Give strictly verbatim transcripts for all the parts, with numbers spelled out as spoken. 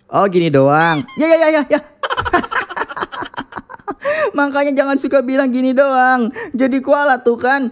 Oh gini doang. Ya ya ya ya ya. Makanya jangan suka bilang gini doang. Jadi kualat tuh kan.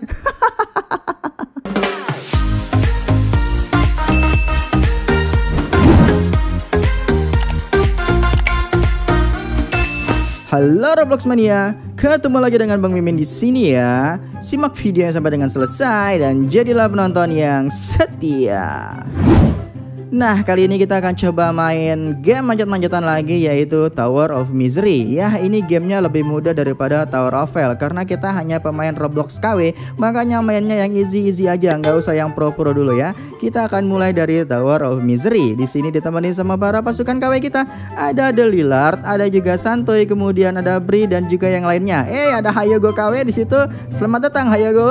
Halo Roblox Mania, ketemu lagi dengan Bang Mimin di sini ya. Simak videonya sampai dengan selesai dan jadilah penonton yang setia. Nah, kali ini kita akan coba main game manjat-manjatan lagi, yaitu Tower of Misery. Ya, ini gamenya lebih mudah daripada Tower of Hell karena kita hanya pemain Roblox K W, makanya mainnya yang easy-easy aja, nggak usah yang pro-pro dulu ya. Kita akan mulai dari Tower of Misery. Di sini ditemani sama para pasukan K W kita. Ada The Lillard, ada juga Santuy, kemudian ada Bri dan juga yang lainnya. Eh, ada Hayogo K W di situ. Selamat datang Hayogo.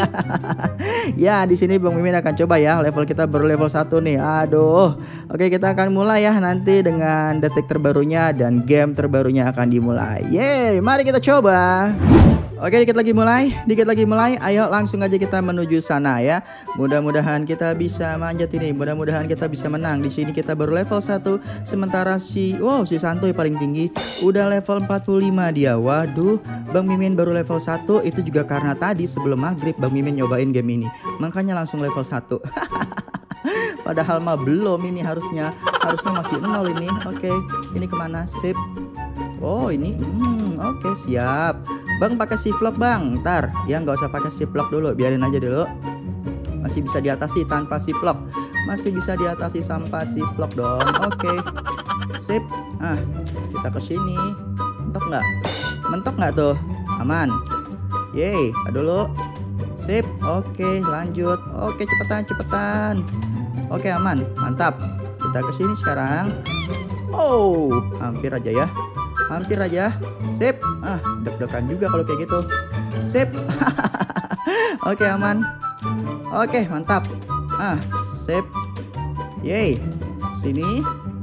Ya, di sini Bang Mimin akan coba ya. Level kita baru level satu nih. Aduh. Oke, kita akan mulai ya nanti dengan detik terbarunya dan game terbarunya akan dimulai. Yeay, mari kita coba. Oke, dikit lagi mulai, dikit lagi mulai. Ayo langsung aja kita menuju sana ya. Mudah-mudahan kita bisa manjat ini. Mudah-mudahan kita bisa menang. Di sini kita baru level satu, sementara si wow, si Santuy paling tinggi udah level empat puluh lima dia. Waduh, Bang Mimin baru level satu. Itu juga karena tadi sebelum maghrib Bang Mimin nyobain game ini. Makanya langsung level satu. Padahal mah belum, ini harusnya harusnya masih nol ini. Oke, ini kemana? Sip. Oh ini, hmm, oke siap. Bang pakai shift lock bang, ntar ya nggak usah pakai shift lock dulu, biarin aja dulu. Masih bisa diatasi tanpa shift lock, masih bisa diatasi tanpa shift lock dong. Oke, sip. Ah, kita ke sini. Mentok nggak? Mentok nggak tuh? Aman. Yeay, dulu. Sip. Oke, lanjut. Oke, cepetan, cepetan. Oke, aman, mantap. Kita ke sini sekarang. Oh, hampir aja ya. Hampir aja. Sip. Ah, deg-degan juga kalau kayak gitu. Sip. Oke, aman. Oke, mantap. Ah, sip. Yeay. Sini.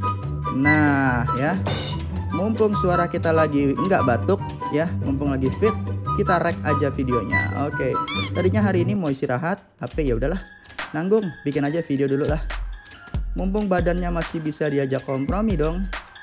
Nah, ya. Mumpung suara kita lagi enggak batuk ya, mumpung lagi fit, kita rek aja videonya. Oke. Tadinya hari ini mau istirahat, tapi ya udahlah. Nanggung, bikin aja video dulu lah. Mumpung badannya masih bisa diajak kompromi dong.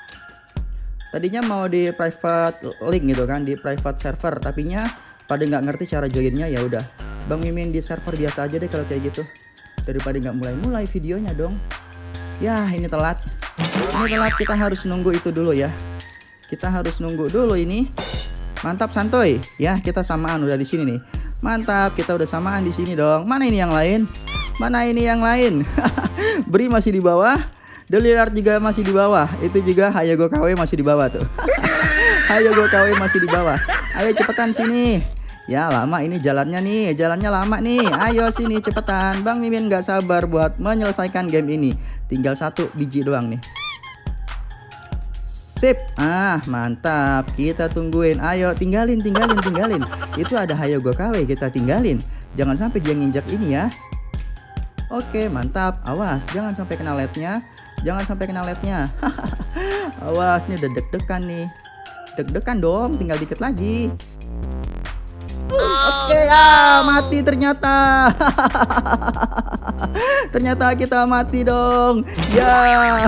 Tadinya mau di private link gitu kan, di private server, tapinya pada nggak ngerti cara joinnya. Ya udah, Bang Mimin di server biasa aja deh kalau kayak gitu. Daripada nggak mulai-mulai videonya dong. Ya ini telat. Ini telat, kita harus nunggu itu dulu ya. Kita harus nunggu dulu ini. Mantap Santuy. Ya kita samaan udah di sini nih. Mantap, kita udah samaan di sini dong. Mana ini yang lain? Mana ini yang lain? Bri masih di bawah, The Lillard juga masih di bawah. Itu juga Hayogo K W masih di bawah tuh. Hayogo K W masih di bawah. Ayo cepetan sini. Ya lama ini jalannya nih, jalannya lama nih. Ayo sini cepetan. Bang Mimin gak sabar buat menyelesaikan game ini. Tinggal satu biji doang nih. Sip. Ah mantap. Kita tungguin. Ayo tinggalin, tinggalin, tinggalin. Itu ada Hayogo K W, kita tinggalin. Jangan sampai dia nginjak ini ya. Oke mantap, awas jangan sampai kena lednya, jangan sampai kena lednya. Awas nih udah deg-degan nih, deg-degan dong, tinggal dikit lagi. Oke ah mati ternyata. Ternyata kita mati dong. Ya.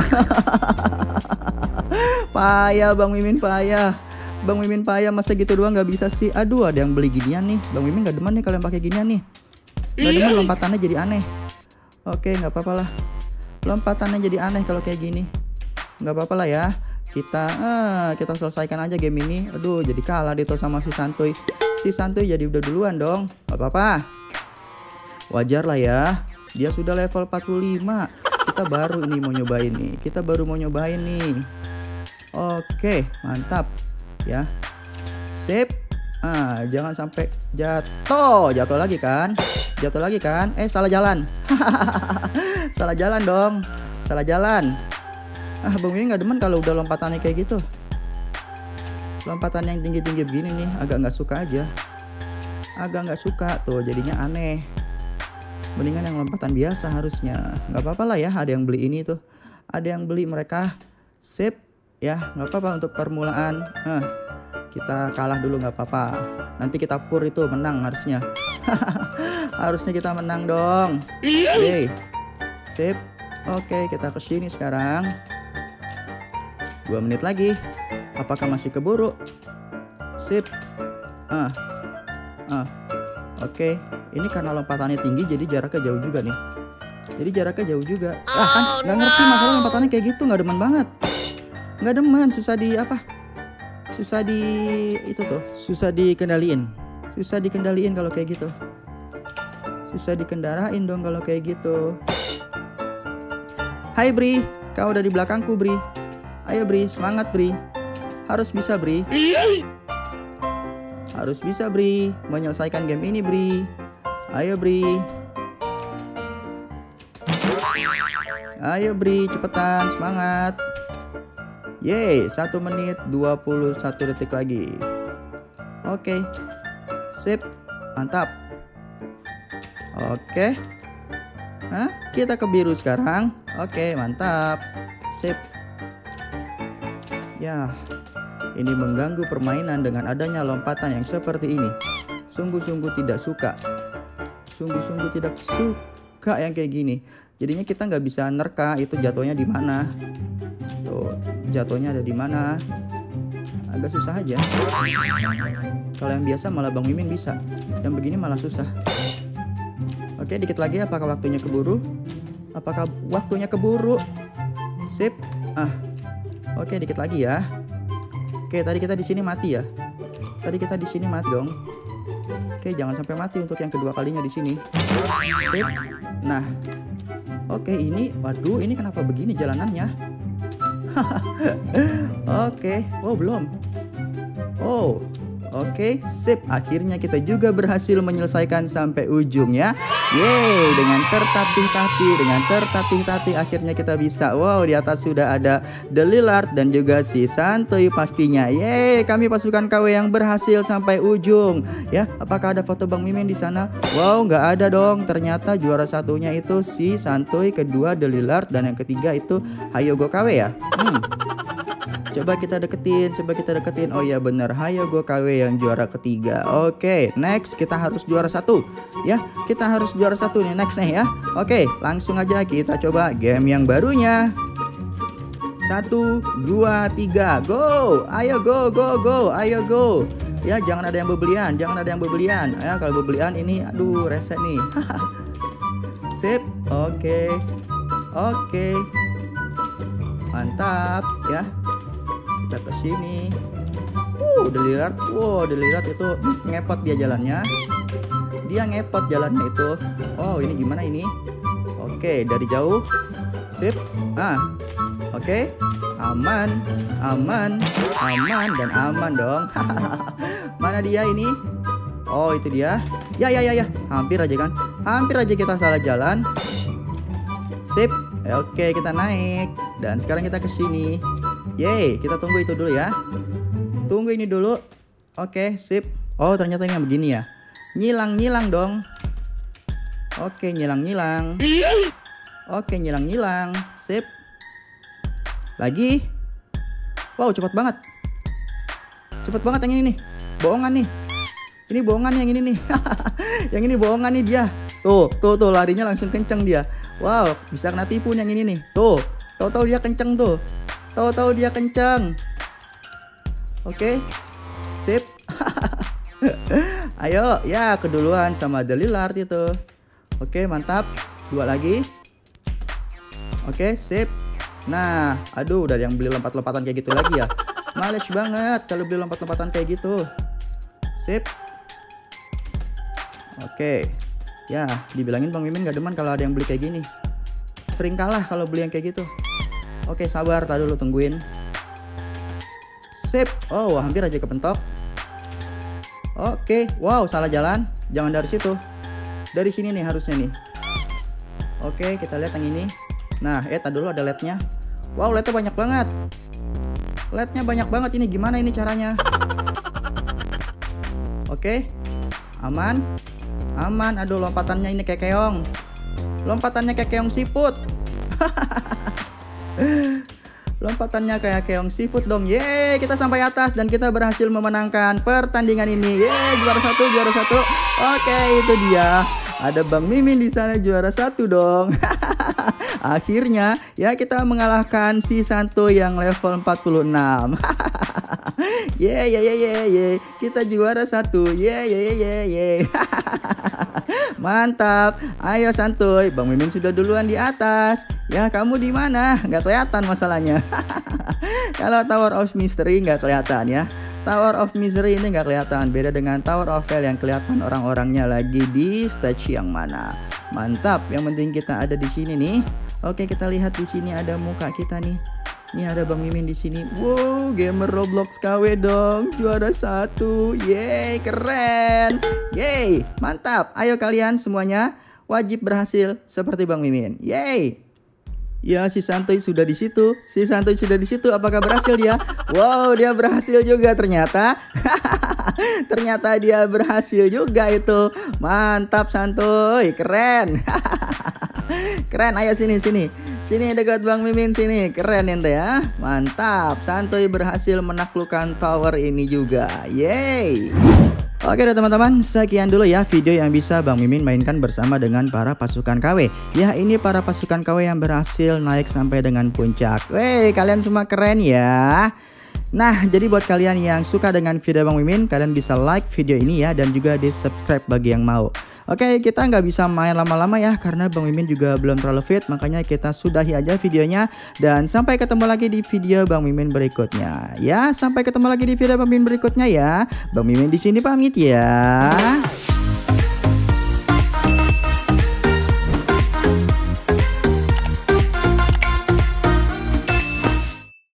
Payah Bang Mimin, payah. Bang Mimin payah, masa gitu doang nggak bisa sih. Aduh ada yang beli ginian nih. Bang Mimin nggak demen nih kalian pakai ginian nih. Nggak demen, lompatannya jadi aneh. Oke, nggak apa-apa lah. Lompatannya jadi aneh kalau kayak gini. Nggak apa-apa lah ya. Kita, eh, kita selesaikan aja game ini. Aduh, jadi kalah dia tuh sama si Santuy. Si Santuy jadi udah duluan dong. Nggak apa-apa. Wajar lah ya. Dia sudah level empat puluh lima. Kita baru ini mau nyobain nih. Kita baru mau nyobain nih. Oke, mantap. Ya. Sip. Ah, jangan sampai jatuh. Jatuh lagi kan? Jatuh lagi kan? Eh salah jalan. Salah jalan dong. Salah jalan. Ah Bang Mimin gak demen kalau udah lompatannya kayak gitu. Lompatan yang tinggi-tinggi begini nih agak nggak suka aja. Agak nggak suka tuh jadinya aneh. Mendingan yang lompatan biasa harusnya. Nggak apa-apa lah ya, ada yang beli ini tuh. Ada yang beli mereka. Sip. Ya nggak apa-apa untuk permulaan. Nah, kita kalah dulu nggak apa-apa. Nanti kita pur itu menang harusnya. Harusnya kita menang dong. Oke. Sip. Oke, kita ke sini sekarang. dua menit lagi. Apakah masih keburu? Sip. Ah. Ah. Oke, ini karena lompatannya tinggi jadi jaraknya jauh juga nih. Jadi jaraknya jauh juga. Ah kan, nggak ngerti masalah lompatannya kayak gitu, nggak demen banget. Nggak demen, susah di apa? Susah di itu tuh, susah dikendaliin. Susah dikendaliin kalau kayak gitu. Susah dikendarain dong kalau kayak gitu. Hai Bri, kau udah di belakangku Bri. Ayo Bri, semangat Bri. Harus bisa Bri. Harus bisa Bri, menyelesaikan game ini Bri. Ayo Bri. Ayo Bri, cepetan, semangat. Yeay, satu menit dua puluh satu detik lagi. Oke. Sip, mantap. Oke. Hah? Kita ke biru sekarang. Oke, mantap. Sip. Ya, ini mengganggu permainan dengan adanya lompatan yang seperti ini. Sungguh-sungguh tidak suka. Sungguh-sungguh tidak suka yang kayak gini. Jadinya kita nggak bisa nerka itu jatuhnya di mana. Tuh, jatuhnya ada di mana. Agak susah aja. Kalau yang biasa malah Bang Mimin bisa. Yang begini malah susah. Oke, dikit lagi. Apakah waktunya keburu? Apakah waktunya keburu? Sip. Ah. Oke, dikit lagi ya. Oke, tadi kita di sini mati ya. Tadi kita di sini mati dong. Oke, jangan sampai mati untuk yang kedua kalinya di sini. Sip. Nah. Oke, ini waduh, ini kenapa begini jalanannya? Oke. Oh, belum. Oh. Oke, sip. Akhirnya kita juga berhasil menyelesaikan sampai ujung ya. Yeay, dengan tertatih-tatih, dengan tertatih-tatih akhirnya kita bisa. Wow, di atas sudah ada The Lillard dan juga si Santuy pastinya. Yeay, kami pasukan K W yang berhasil sampai ujung. Ya, apakah ada foto Bang Mimin di sana? Wow, nggak ada dong. Ternyata juara satunya itu si Santuy, kedua The Lillard, dan yang ketiga itu Hayogo K W ya. Hmm. Coba kita deketin, coba kita deketin. Oh ya benar, Hayogo K W yang juara ketiga. Oke, next kita harus juara satu. Ya, kita harus juara satu nih next nih ya. Oke, langsung aja kita coba game yang barunya. Satu, dua, tiga, go. Ayo go, go, go. Ayo go. Ya, jangan ada yang bebelian, jangan ada yang bebelian. Ya, kalau bebelian ini, aduh, rese nih. Sip, oke, oke, mantap ya. Kita ke sini. Uh, The Lillard. Wow, The Lillard itu ngepot dia jalannya. Dia ngepot jalannya itu. Oh, ini gimana ini? Oke, dari jauh. Sip. Ah. Oke. Aman, aman, aman dan aman dong. Mana dia ini? Oh, itu dia. Ya, ya, ya, ya. Hampir aja kan. Hampir aja kita salah jalan. Sip. Oke, kita naik. Dan sekarang kita ke sini. Yeay, kita tunggu itu dulu ya. Tunggu ini dulu. Oke, sip. Oh, ternyata ini yang begini ya. Nyilang-nyilang dong. Oke, nyilang-nyilang. Oke, nyilang-nyilang. Sip. Lagi. Wow, cepat banget. Cepat banget yang ini nih. Bohongan nih. Ini bohongan yang ini nih. Yang ini bohongan nih dia. Tuh, tuh, tuh larinya langsung kenceng dia. Wow, bisa kena tipu yang ini nih. Tuh, tahu-tahu dia kenceng tuh. Tahu-tahu dia kencang. Oke. Sip. Ayo, ya keduluan sama The Lillard itu. Oke, mantap. Dua lagi. Oke, sip. Nah, aduh, udah yang beli lompat-lompatan kayak gitu lagi ya. Males banget kalau beli lompat-lompatan kayak gitu. Sip. Oke. Ya, dibilangin Bang Mimin gak demen kalau ada yang beli kayak gini. Sering kalah kalau beli yang kayak gitu. Oke, sabar, tak dulu tungguin. Sip. Oh, hampir aja kepentok. Oke, wow, salah jalan. Jangan dari situ. Dari sini nih harusnya nih. Oke, kita lihat yang ini. Nah, eh, tak dulu ada L E D-nya. Wow, L E D-nya banyak banget. L E D-nya banyak banget ini. Gimana ini caranya? Oke, aman, aman. Aduh, lompatannya ini kayak keong. Lompatannya kayak keong siput. Lompatannya kayak keong seafood dong. Yeay, kita sampai atas dan kita berhasil memenangkan pertandingan ini. Yeay, juara satu, juara satu. Oke, itu dia. Ada Bang Mimin di sana juara satu dong. Akhirnya ya kita mengalahkan si Santuy yang level empat puluh enam. Ye ye ye ye ye, kita juara satu. Ye ye ye ye ye. Mantap. Ayo Santuy, Bang Mimin sudah duluan di atas. Ya kamu di mana? Nggak kelihatan masalahnya. Kalau Tower of Mystery nggak kelihatan ya. Tower of Misery ini nggak kelihatan. Beda dengan Tower of Hell yang kelihatan orang-orangnya lagi di stage yang mana. Mantap. Yang penting kita ada di sini nih. Oke, kita lihat di sini ada muka kita nih. Ini ada Bang Mimin di sini. Wow, gamer Roblox K W dong, juara satu. Yeay, keren. Yeay, mantap. Ayo kalian semuanya wajib berhasil seperti Bang Mimin. Yeay. Ya, si Santuy sudah di situ. Si Santuy sudah di situ. Apakah berhasil dia? Wow, dia berhasil juga ternyata. Ternyata dia berhasil juga itu. Mantap Santuy, keren. Keren, ayo sini sini. Sini dekat Bang Mimin sini. Keren ente ya. Mantap. Santuy berhasil menaklukkan tower ini juga. Yeay. Oke deh teman-teman, sekian dulu ya video yang bisa Bang Mimin mainkan bersama dengan para pasukan K W. Ya, ini para pasukan K W yang berhasil naik sampai dengan puncak. Wey, kalian semua keren ya. Nah, jadi buat kalian yang suka dengan video Bang Mimin, kalian bisa like video ini ya, dan juga di subscribe bagi yang mau. Oke, kita nggak bisa main lama-lama ya, karena Bang Mimin juga belum terlalu fit, makanya kita sudahi aja videonya. Dan sampai ketemu lagi di video Bang Mimin berikutnya. Ya, sampai ketemu lagi di video Bang Mimin berikutnya ya. Bang Mimin di sini pamit ya.